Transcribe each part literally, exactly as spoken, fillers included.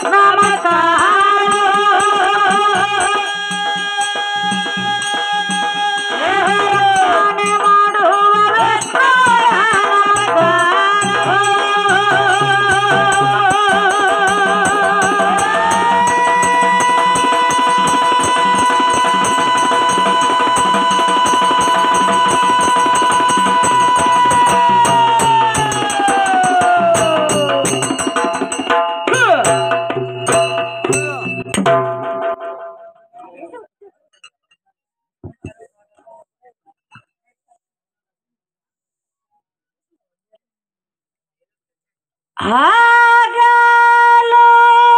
ಹಗಲು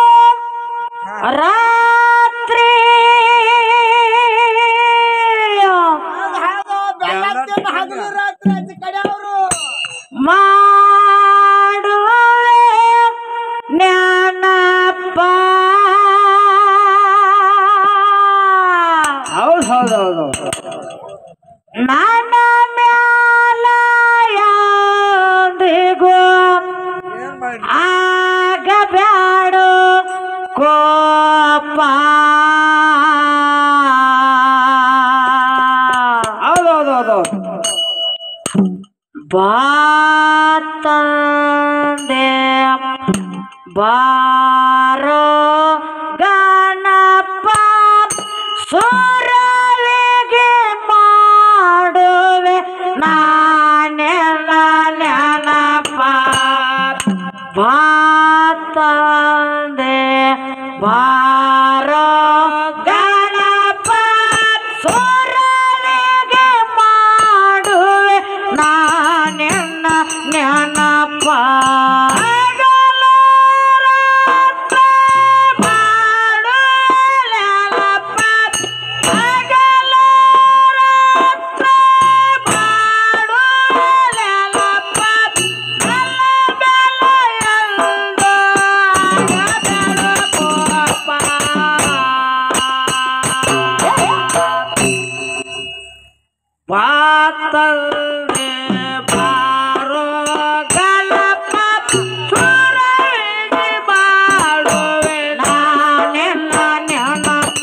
ರಾತ್ರಿ ಮಾಡುವೆ ನೆನಪ ಹೌದು ಹೌದು ಹೌದು ನನ್ನ ಮ್ಯಾಲ ಎಂದಿಗೂ ಆಗಬ್ಯಾಡು ಕೋಪ ಹೌದು ಹೌದು ಹೌದು ಬಾತಂದೆ ಬಾರೋ ಗಣಪ ಸುರವಿಗೆ ಮಾಡುವೆ ನಾನೆಲ್ಲ ನೆನಪ ಬಾತಂದೆ ಬಾರೋ ಗಣಪ ಸುರವಿಗೆ ಮಾಡುವೆ ನಾನೆಲ್ಲ ನೆನಪ ಬಾತಲ್ದೆ ಬಾರೋ ಗಣಪ ಸುರವಿಗೆ ಮಾಡುವೆ ನಾನೆಲ್ಲ ನೆನಪ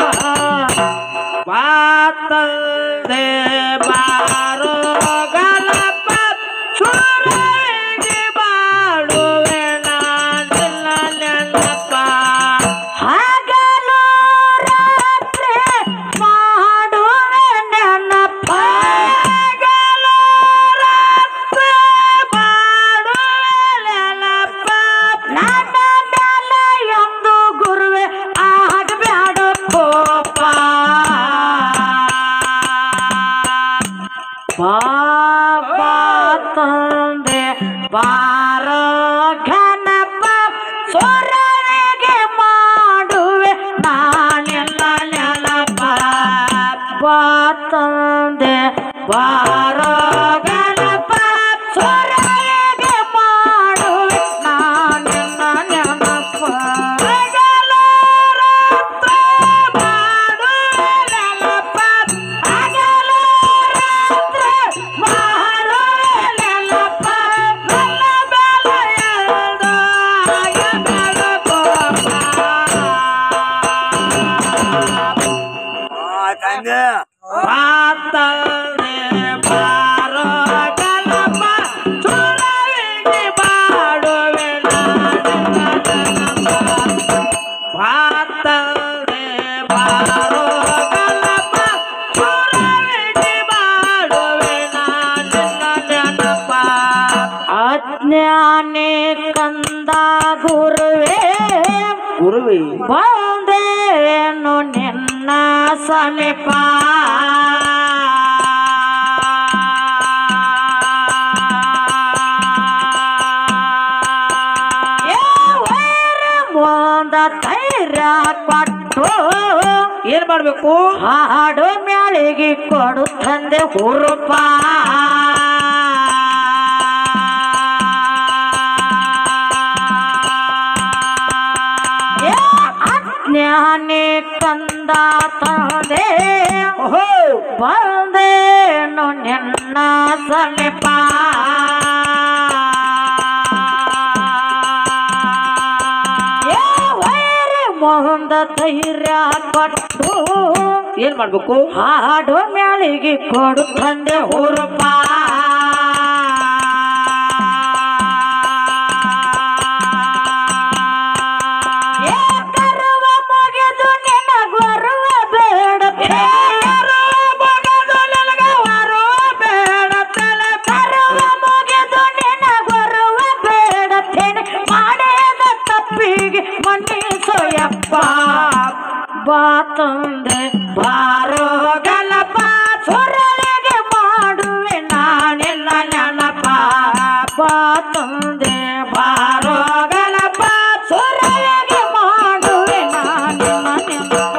ಬಾತಲ್ದೆ ಬಾರೋ ಗಣಪ ಸುರವಿಗೆ ಮಾಡುವೆ ನಾನೆಲ್ಲ ನೆನಪ ಹಗಲು ರಾತ್ರಿ ಮಾಡುವೆ ನೆನಪ ಬಾಬಾ ತಂದೆ ಬಾರೋ ಘನಪ ಸುರವಿಗೆ ಮಾಡುವೆ ನಾನೆಲ್ಲ ನೆನಪ ಬಾ ತಂದೆ ಬಾರೋ ಗಣಪ ಸುರವಿಗೆ ಮಾಡುವೆ ನಾನೆಲ್ಲ ನೆನಪ ಬಾತಲ್ದೆ ಬಾರೋ ಗಣಪ ಸುರವಿಗೆ ಮಾಡುವೆ ನಾನೆಲ್ಲ ನೆನಪ ಬಾತಲ್ದೆ ಬಾರೋ ಗಣಪ ಸುರವಿಗೆ ಮಾಡುವೆ ನಾನೆಲ್ಲ ನೆನಪ ಅಜ್ಞಾನಿ ಕಂದ ಗುರುವೇ ಗುರುವಿ ಬಂದೇನು ನಿನ್ನ ಸಮೀಪ ಮುಂದ ತೈರ ಕೊಟ್ಟು ಏನ್ ಮಾಡ್ಬೇಕು ಹಾಡು ಮ್ಯಾಳಿಗೆ ಕೊಡು ತಂದೆ ಹುರುಪ ಅಜ್ಞಾನಿ ಕಂದ ತಂದೆ ಬಂದೇನು ನಿನ್ನ ಸಮೀಪ ವೈರ ಮುಂದ ಧೈರ್ಯ ಕೊಟ್ಟು ಏನ್ ಮಾಡ್ಬೇಕು ಹಾಡು ಮ್ಯಾಳಿಗೆ ಕೊಡು ತಂದೆ ಹುರುಪ ಬಾತಂದೆ ಬಾರೋ ಗಲಪ ಸುರಳಿಗೆ ಮಾಡುವೆ ನಾನೆಲ್ಲ ನೆನಪ ಬಾತಂದೆ ಬಾರೋ ಗಲಪ ಸುರಳಿಗೆ ಮಾಡುವೆ ನಾನೆಲ್ಲ ನೆನಪ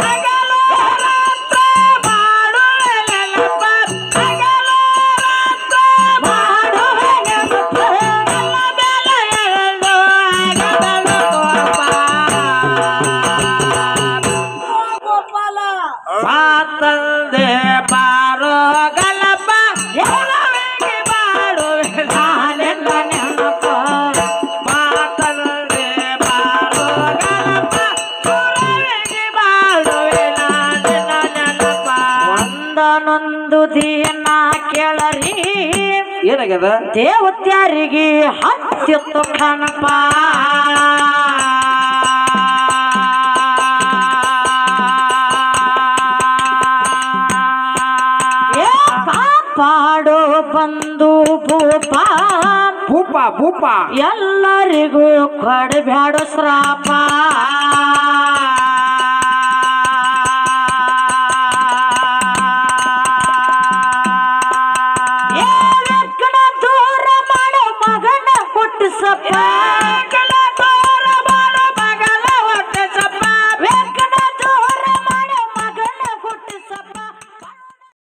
ಮಾಡುವೆ ನೆನಪ ಮಾಡುವೆ ನೆನಪ ಮಾತಂದೆ ಬಾರೋ ಗಲಪ ಎಲ್ಲವಿಗೆ ಮಾಡುವೆ ನಾನೆಲ್ಲ ನೆನಪ ಮಾತಂದೆ ಬಾರೋ ಗಲಪ ಸುರಳಿಗೆ ಮಾಡುವೆ ನಾನೆಲ್ಲ ನೆನಪ ಒಂದನೊಂದು ದಿನ ಕೇಳರಿ ಏನಾಗ್ಯದ ದೇವತ್ಯಾರಿಗೆ ಹತ್ತಿತ್ತು ಕನಪ ಪಾಡೋ ಬಂದು ಭೂಪ ಭೂಪ ಭೂಪ ಎಲ್ಲರಿಗೂ ಕೊಡಬ್ಯಾಡ ಶ್ರಾಪ